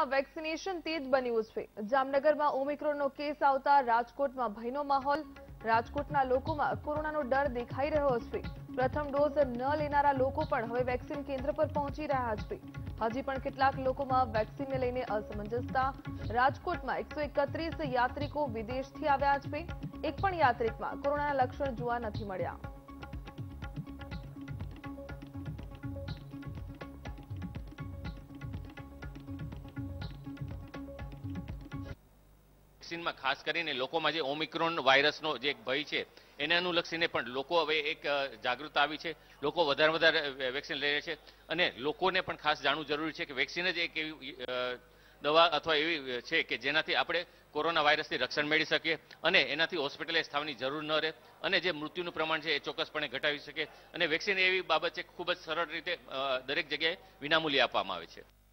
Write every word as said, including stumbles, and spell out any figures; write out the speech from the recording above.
રાજકોટમાં વેક્સિનેશન તેજ બન્યું છે। જામનગરમાં ઓમિક્રોનનો કેસ આવતા રાજકોટમાં ભયનો માહોલ। રાજકોટના લોકોમાં કોરોનાનો ડર દેખાઈ રહ્યો છે। પ્રથમ ડોઝ ન લેનારા લોકો પણ હવે વેક્સિન કેન્દ્ર પર પહોંચી રહ્યા છે। હજી પણ કેટલાક લોકોમાં વેક્સિનને લઈને અસમંજસતા। રાજકોટમાં એકસો એકત્રીસ યાત્રિકો વિદેશથી આવ્યા છે। એક પણ યાત્રિકમાં કોરોનાના લક્ષણ જોવા નથી મળ્યા। વેક્સિનમાં ખાસ કરીને લોકોમાં જે ઓમિક્રોન વાયરસનો જે એક ભય છે એને અનુલક્ષીને પણ લોકો હવે એક જાગૃતતા આવી છે। લોકો વધારે વધારે વેક્સિન લઈ રહ્યા છે અને લોકોને પણ ખાસ જાણવું જરૂરી છે કે વેક્સિન જ એક એવી દવા અથવા એવી છે કે જેનાથી આપણે કોરોના વાયરસથી રક્ષણ મેળવી શકીએ અને એનાથી હોસ્પિટલાઇઝ થવાની જરૂર ન રહે અને જે મૃત્યુનું પ્રમાણ છે એ ચોક્કસપણે ઘટાડી શકે। અને વેક્સિન એવી બાબત છે ખૂબ જ સરળ રીતે દરેક જગ્યાએ વિનામૂલ્યે આપવામાં આવે છે।